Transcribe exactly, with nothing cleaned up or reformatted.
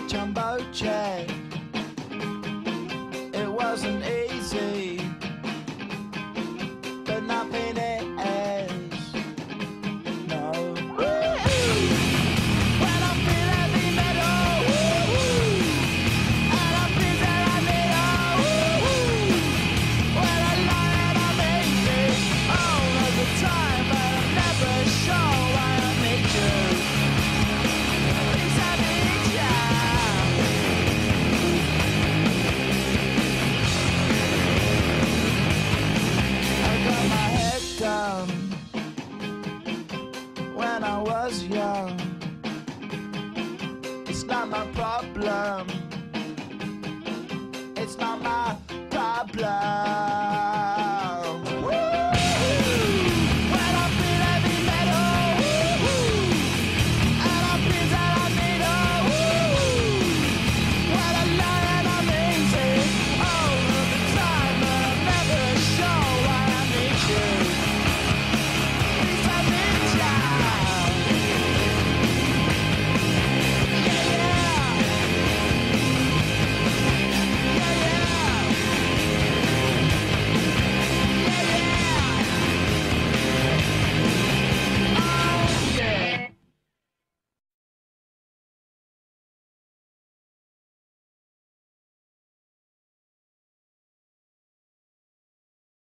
jumbo jet. It wasn't easy, but nothing is. No. When I feel heavy metal, and I feel that I need a when I lie and I'm easy all of the time, but I'm never sure why I need you. Things I need ya. I got my head down when I was young. It's not my problem.